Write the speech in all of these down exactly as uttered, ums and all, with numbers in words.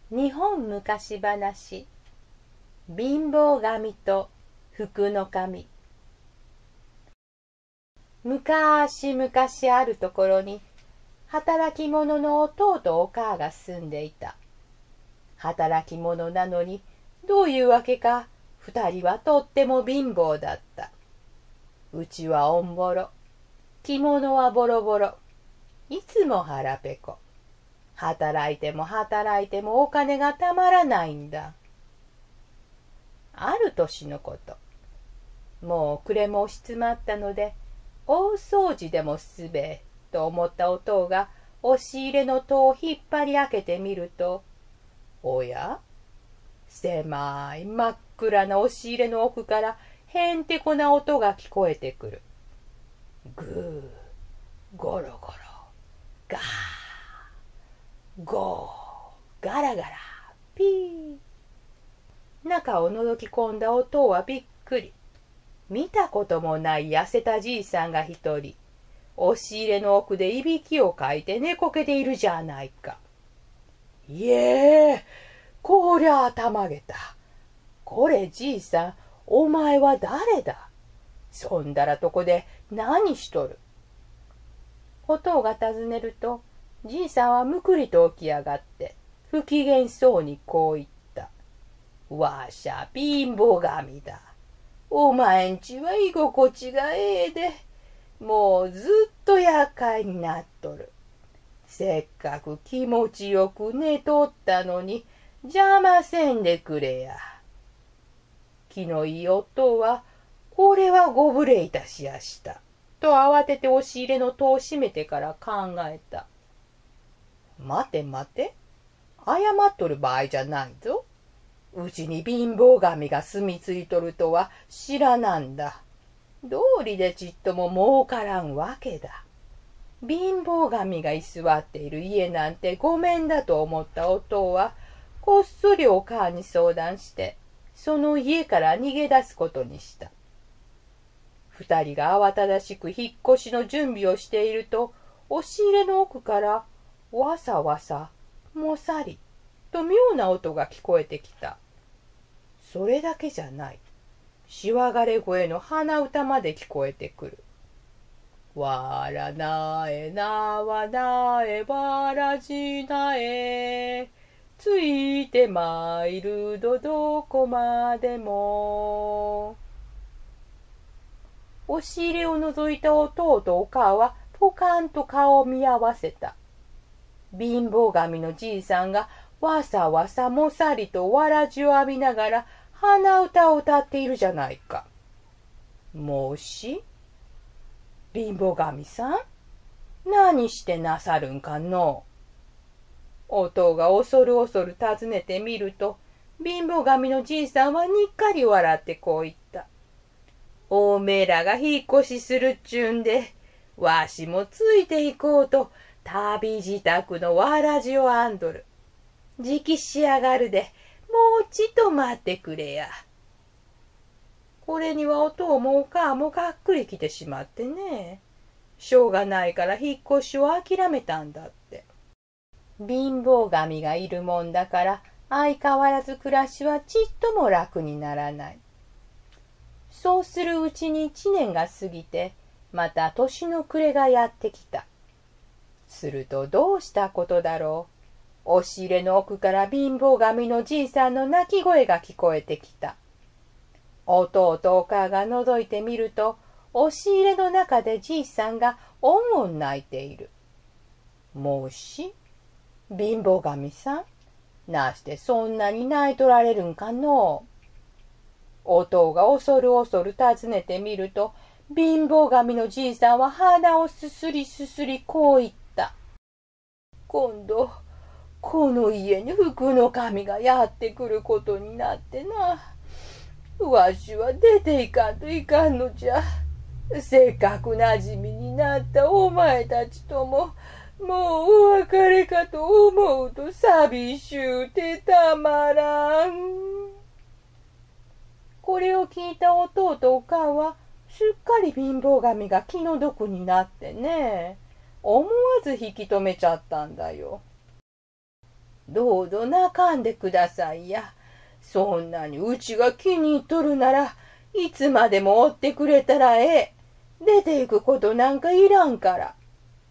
日本昔話、貧乏神と福の神。むかしむかしあるところに、働き者の弟とお母が住んでいた。働き者なのに、どういうわけか、二人はとっても貧乏だった。うちはおんぼろ、着物はボロボロ、いつも腹ペコ。働いても働いてもお金がたまらないんだ。ある年のこと、もう暮れも押し詰まったので、大掃除でもすべと思ったおとうが押し入れの戸を引っ張り開けてみると、おや、狭い真っ暗な押し入れの奥からへんてこな音が聞こえてくる。ぐー、ゴロゴロ、ガー、ゴー、ガラガラ、ピー。中を覗き込んだおとうはびっくり。見たこともない痩せたじいさんが一人、押し入れの奥でいびきをかいて寝こけているじゃないか。いえ、こりゃあたまげた。これじいさん、お前は誰だ？そんだらとこで何しとる？おとうが尋ねると、じいさんはむくりと起き上がって、不機嫌そうにこう言った。わしゃ貧乏神だ。お前んちは居心地がええで、もうずっと厄介になっとる。せっかく気持ちよく寝とったのに、邪魔せんでくれや。気のいい夫は、これはご無礼いたしやした。と慌てて押し入れの戸を閉めてから考えた。待て待て、謝っとる場合じゃないぞ。うちに貧乏神が住み着いとるとは知らなんだ。道理でちっとも儲からんわけだ。貧乏神が居座っている家なんてごめんだと思ったおとうは、こっそりお母に相談して、その家から逃げ出すことにした。二人が慌ただしく引っ越しの準備をしていると、押し入れの奥から、わさわさ、もさり、と妙な音が聞こえてきた。それだけじゃない。しわがれ声の鼻歌まで聞こえてくる。わらなえなわなえわらじなえ、ついてまいるどどこまでも。押し入れを覗いた弟とお母はポカンと顔を見合わせた。貧乏神のじいさんがわさわさもさりとわらじを浴びながら鼻歌を歌っているじゃないか。もし、貧乏神さん、何してなさるんかのう。おとうが恐る恐る尋ねてみると、貧乏神のじいさんはにっかり笑ってこう言った。おめえらが引っ越しするっちゅうんで、わしもついて行こうと、旅支度のわらじを編んどる。じき仕上がるで、もうちっと待ってくれや。これにはおとうもおかあもがっくりきてしまってね。しょうがないから引っ越しを諦めたんだって。貧乏神がいるもんだから相変わらず暮らしはちっとも楽にならない。そうするうちに一年が過ぎて、また年の暮れがやってきた。するとどうしたことだろう。押し入れの奥から貧乏神のじいさんの泣き声が聞こえてきた。弟とお母が覗いてみると、押し入れの中でじいさんがおんおん泣いている。もし、貧乏神さん、なしてそんなに泣いとられるんかのう。おとうが恐る恐る尋ねてみると、貧乏神のじいさんは鼻をすすりすすりこう言った。今度、この家に福の神がやってくることになってな。わしは出ていかんといかんのじゃ。せっかくなじみになったお前たちとも、もうお別れかと思うと寂しゅうてたまらん。これを聞いた弟とおかんは、すっかり貧乏神が気の毒になってね、思わず引き止めちゃったんだよ。 どうぞ泣かんでくださいや。そんなにうちが気に入っとるなら、いつまでもおってくれたらええ。出て行くことなんかいらんから。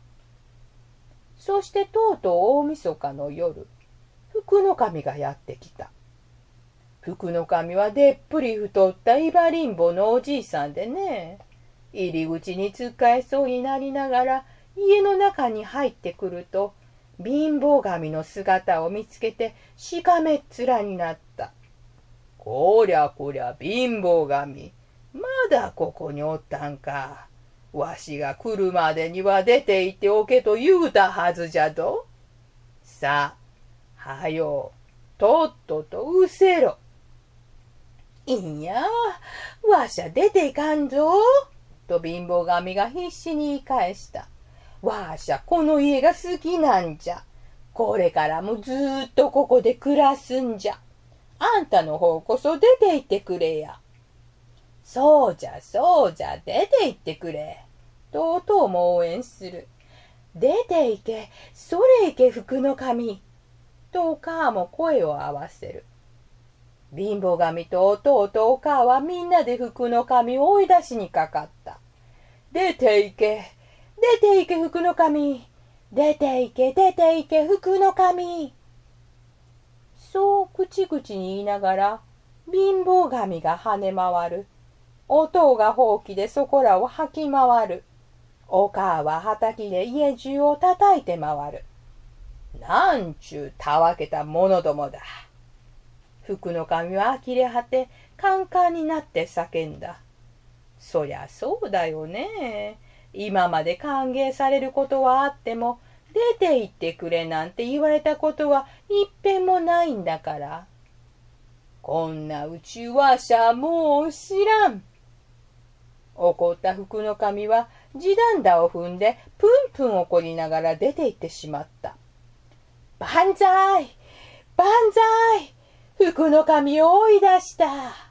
そしてとうとう大晦日の夜、福の神がやってきた。福の神はでっぷり太ったイバリンボのおじいさんでね、入り口につっかえそうになりながら家の中に入ってくると、貧乏神の姿を見つけてしかめっ面になった。こりゃこりゃ貧乏神、まだここにおったんか。わしが来るまでには出て行っておけと言うたはずじゃど。さあ、はよう、とっととうせろ。いいや、わしゃ出ていかんぞ。と貧乏神が必死に言い返した。わしゃこの家が好きなんじゃ。これからもずーっとここで暮らすんじゃ。あんたの方こそ出て行ってくれや。そうじゃそうじゃ、出て行ってくれ。とうとうも応援する。出て行け、それ行け福の神。とお母も声を合わせる。貧乏神と弟とお母はみんなで福の神を追い出しにかかった。出て行け、出て行け福の神。出て行け、出て行け福の神。そう口々に言いながら貧乏神が跳ね回る。おとうがほうきでそこらを吐き回る。お母ははたきで家中を叩いて回る。なんちゅうたわけた者どもだ。福の神は呆れ果てカンカンになって叫んだ。そりゃそうだよね。今まで歓迎されることはあっても、出て行ってくれなんて言われたことはいっぺんもないんだから。こんなうちわしゃもう知らん。怒った福の神は地団打を踏んでプンプン怒りながら出て行ってしまった。万歳万歳、福の神を追い出した。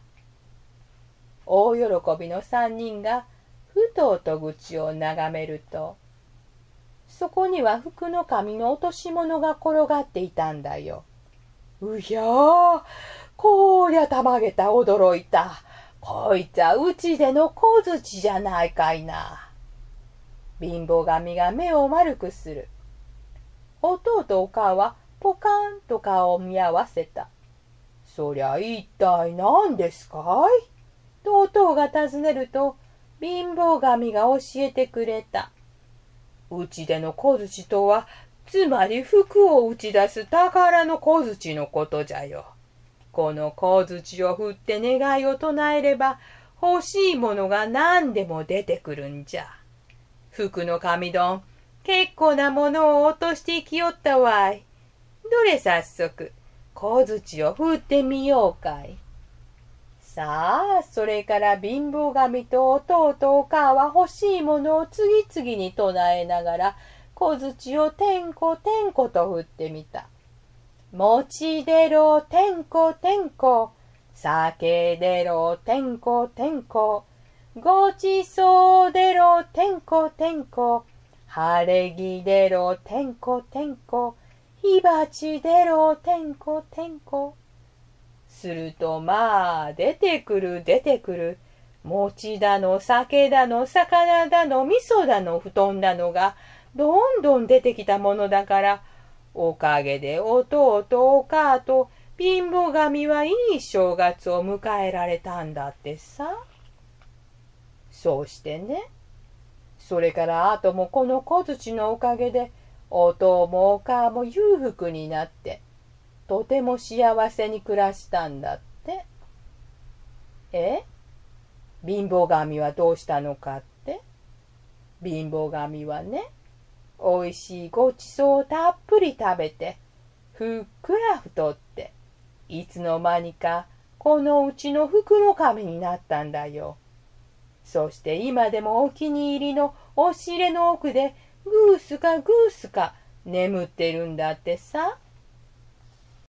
大喜びの三人がふと戸口を眺めると、そこには福の神の落とし物が転がっていたんだよ。うひゃー、こりゃたまげた、驚いた。こいつはうちでの小槌じゃないかいな。貧乏神が目を丸くする。弟とお母はポカンと顔を見合わせた。そりゃ一体何ですかいと弟が尋ねると、貧乏神が教えてくれた。うちでの小槌とは、つまり服を打ち出す宝の小槌のことじゃよ。この小槌を振って願いを唱えれば、欲しいものが何でも出てくるんじゃ。福の神どん、結構なものを落としていきよったわい。どれ早速、小槌を振ってみようかい。さあ、それから貧乏神と弟お母は欲しいものを次々に唱えながら、小槌をてんこてんこと振ってみた。もちでろてんこてんこ、酒でろてんこてんこ、ごちそうでろてんこてんこ、晴れ着でろてんこてんこ、火鉢でろてんこてんこ。するとまあ出てくる出てくる、餅だの酒だの魚だの味噌だの布団だのがどんどん出てきたものだから、おかげで弟お母と貧乏神はいい正月を迎えられたんだってさ。そうしてね、それからあともこの小槌のおかげでお父もお母も裕福になってとても幸せに暮らしたんだって。え？貧乏神はどうしたのかって？貧乏神はね、おいしいごちそうをたっぷり食べて、ふっくら太って、いつの間にかこのうちの福の神になったんだよ。そして今でもお気に入りの押し入れの奥でぐーすかぐーすか眠ってるんだってさ。